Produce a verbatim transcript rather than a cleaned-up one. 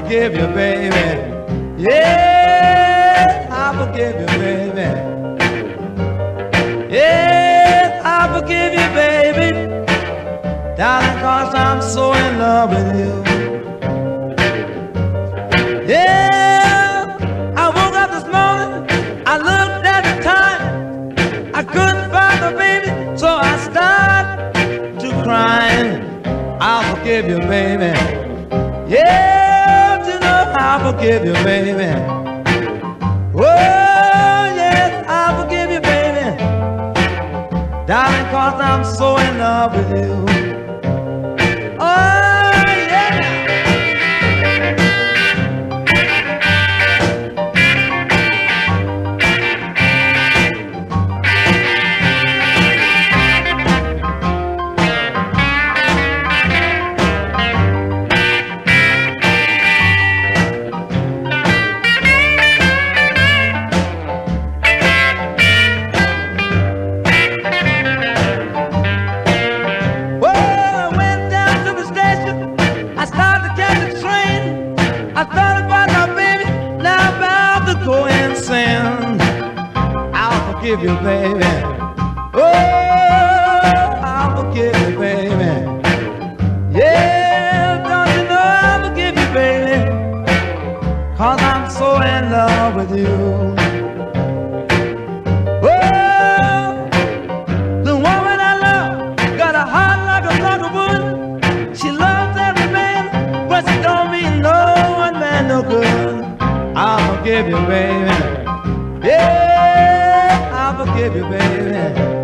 forgive you, baby. Yeah, I forgive you, baby. Yeah, I forgive you, baby. Darling, 'cause I'm so in love with you. Yeah, I woke up this morning, I looked at the time, I couldn't find my baby, so I started to crying. I'll forgive you, baby. Yeah, you know I'll forgive you, baby. Oh, yes, I'll forgive you, baby. Darling, 'cause I'm so in love with you. I'll forgive you, baby. Oh, I'll forgive you, baby. Yeah, don't you know I'll forgive you, baby? 'Cause I'm so in love with you. Oh, the woman I love got a heart like a block of wood. She loves every man, but she don't mean no one man no good. I'll forgive you, baby. Yeah, I'll forgive you, baby.